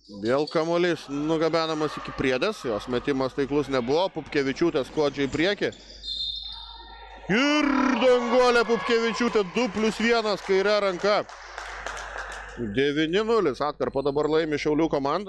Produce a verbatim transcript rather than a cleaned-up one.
Vėl kamuolys nugabenamas iki priedės, jos metimas taiklus nebuvo, Pupkevičiūtė skuodžia į priekį. Ir Danguolė Pupkevičiūtė du plius vienas kairė ranka. devyni nulis atkarpą dabar laimi Šiaulių komanda.